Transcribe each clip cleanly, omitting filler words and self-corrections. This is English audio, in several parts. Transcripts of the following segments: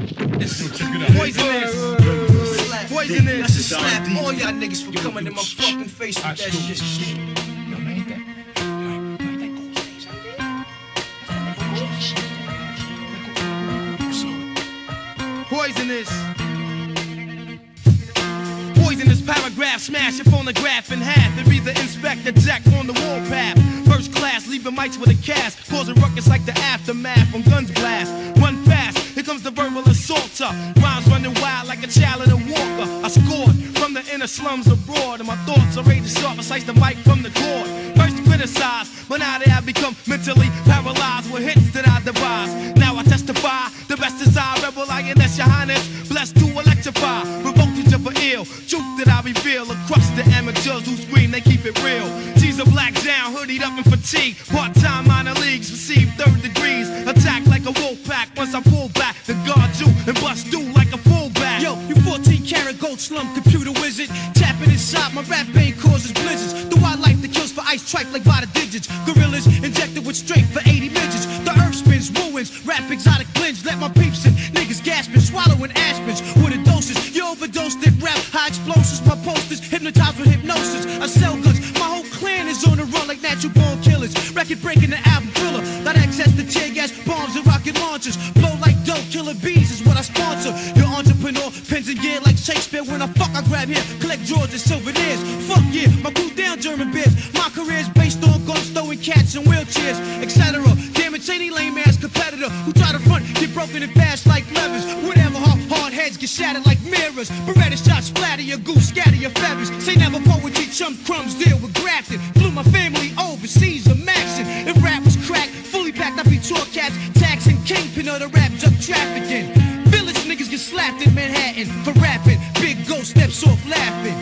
Poisonous. Poisonous. I should slap all y'all niggas for coming in my fucking face with that shit. Poisonous. Poisonous paragraph, smash your phonograph in half and read the Inspector Jack on the warpath. First class, leaving mics with a cast, causing ruckus like the aftermath when guns blast. Run fast, here comes the verbal assaulter. Rhymes running wild like a child in a walker. I scored from the inner slums abroad, and my thoughts are razor sharp, I slice the mic from the cord. First criticized, but now they have become mentally paralyzed with hits that I devise. Now I testify, the best is I, rebel lioness, your highness, blessed to electrify, provoke you to for ill. Truth that I reveal across the amateurs who scream, they keep it real. T's a black down, hoodied up in fatigue. Part-time minor leagues, receive third degrees. Attack like a wolf pack, once I pull back, the guard you and bust through like a fullback. Yo, you 14-karat gold slum computer wizard, tapping inside my rap pain causes blizzards. The wildlife that kills for ice tripe like by the digits. Gorillas injected with strength for 80 midgets. The earth spins, ruins, rap exotic blends. Let my peeps in, niggas gasping, swallowing aspirins with a doses. You overdosed it, rap, high explosives. My posters hypnotized with hypnosis. I sell goods, my whole clan is on the run like natural born killers. Record breaking the album thriller. Got access to tear gas, bombs and rocket launchers. Blow like dope, killer bees is what I sponsor. Your entrepreneur, pens and gear like Shakespeare. When I fuck, I grab here, collect drawers and souvenirs. Fuck yeah, my crew down German beers. My career's based on guns, throwing cats in wheelchairs, etc. Damn it, any lame ass competitor who try to front get broken and fast like levers. Whatever, hard heads get shattered like mirrors. Beretta shots splatter your goose, scatter your feathers. Say never poetry, chump crumbs, deal with grafting. Flew my family overseas, a maxing. If rap was cracked, fully packed, I'd be tour cats, taxing kingpin of the rap drug trafficking. Village niggas get slapped in Manhattan for rapping. Big Ghost steps off laughing.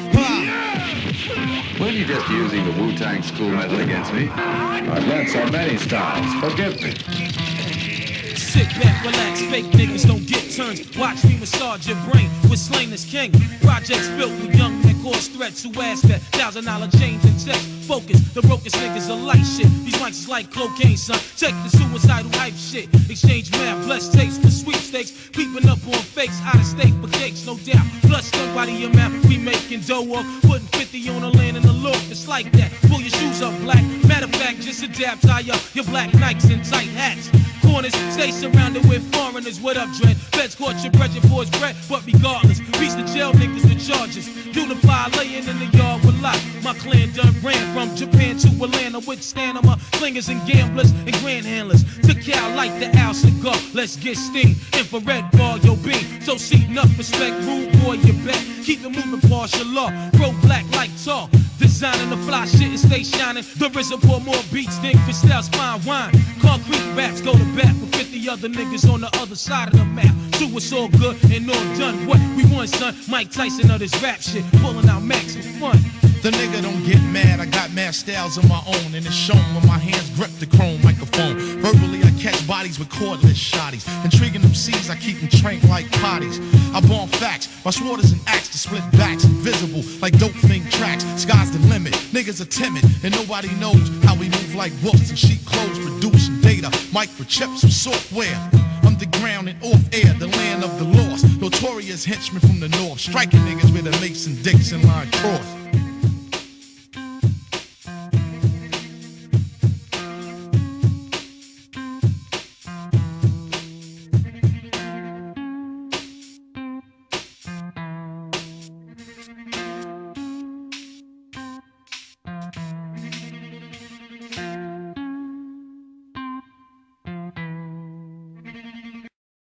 Weren't you just using the Wu-Tang school method against me? I've learned so many styles. Forgive me. Sit back, relax, fake niggas don't get turns. Watch me massage your brain with Slain as King. Projects built with young men cause threats who ask that $1,000 change in text. Focus, the brokest niggas are light shit. These mics is like cocaine, son. Check the suicidal hype shit. Exchange math, blessed tapes for sweepstakes. Peeping up on fakes, out of state for cakes, no doubt. Plus nobody amount, we making dough off. Putting 50 on the land in the look, it's like that. Pull your shoes up, black. Matter of fact, just adapt, tie up your black Nikes and tight hats. Corners, stay surrounded with foreigners. What up, Dread? Feds caught your pressure for his bread, but regardless, reach the jail niggas with charges. Unify, laying in the yard with lock. My clan done ran from Japan to Atlanta with Stanima, slingers and gamblers and grand handlers. To Cal like the Al cigar, let's get steam. Infrared bar, yo beam. So seat enough respect, rude boy, you bet. Keep it moving, partial law. Grow black like tar. Designing the fly shit and stay shining. The RZA pour more beats than Cristal's fine wine. Concrete raps go to bat with 50 other niggas on the other side of the map. So it's all good and all done. What we want, son? Mike Tyson of this rap shit, pulling out max for fun. The nigga don't get mad, I got mad styles of my own, and it's shown when my hands grip the chrome microphone. Verbally, I catch bodies with cordless shotties. Intriguing them C's, I keep them trained like potties. I bomb facts, my sword is an axe to split backs, invisible like dope thing tracks. Sky's the limit, niggas are timid, and nobody knows how we move like wolves in sheep clothes, producing data, microchips with software. Underground and off air, the land of the lost. Notorious henchmen from the north, striking niggas with a Mason-Dixon line cross.